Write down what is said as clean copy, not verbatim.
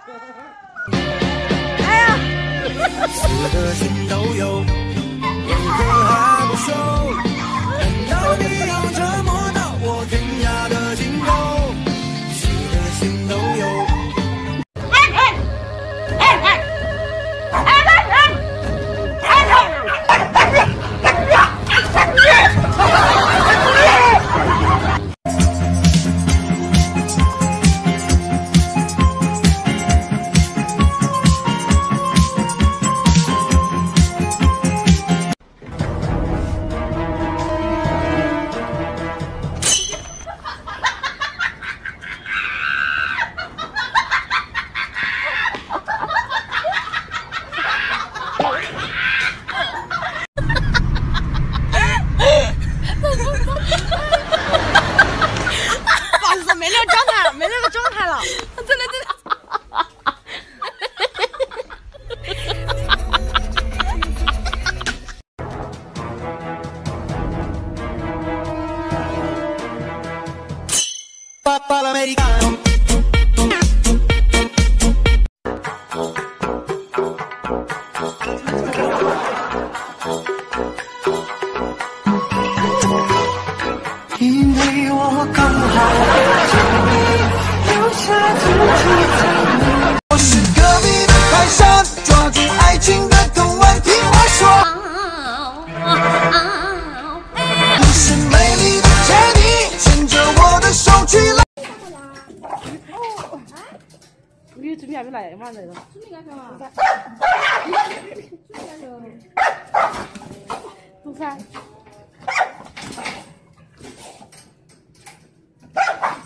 哎呀！ 四个心都有，为何还不熟？难道你要折磨到我天涯的尽头？四个心都有。 因为我刚好留下自己。我是隔壁的泰山，抓住爱情的藤蔓，听我说。你是美丽的天地，牵着我的手去了。 你准备还没来嘛？来了。准备干啥嘛？做啥？